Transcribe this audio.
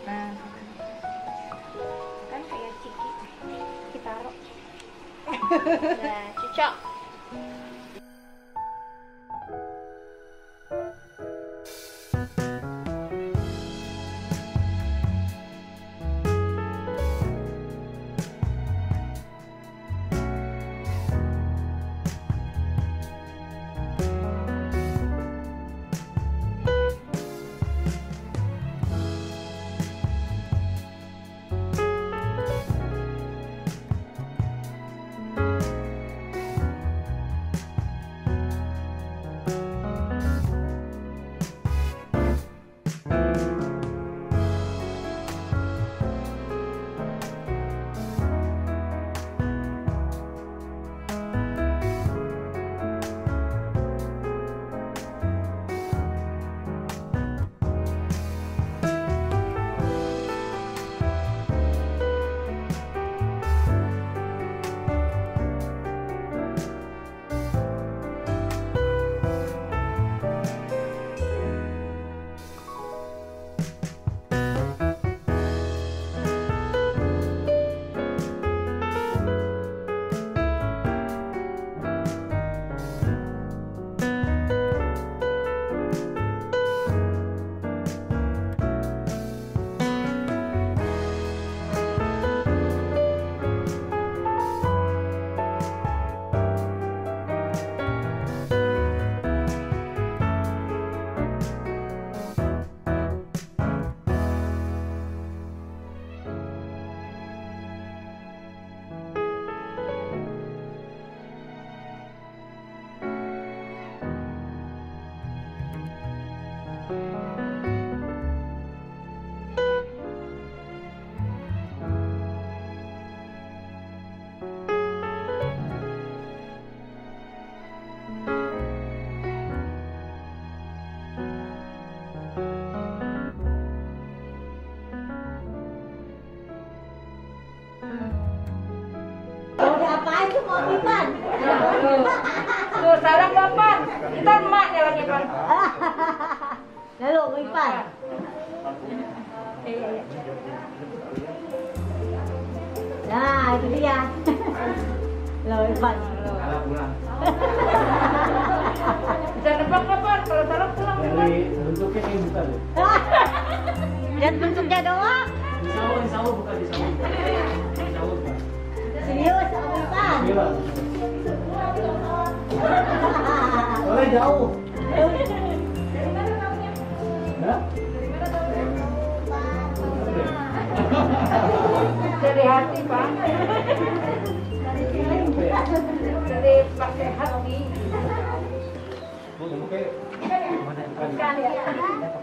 Nah, kan kayak ciki kita taruh. Nah, cocok. Itu mau Ipan. Tuh, sekarang Bapak. Kita emaknya lagi, Pak. Lalu mau Ipan. Nah, itu dia. Lalu Ipan. Bisa nebak kapan? Kalau salah pulang. Dari bentuknya kayak buka deh. Lihat bentuknya doang. Insya Allah buka di sana. Insya Allah buka. Serius, mau Ipan. Iya. Soalnya jauh. Hah? Dari hati, Pak. Dari pakai hati. Bukan. Bukan ya?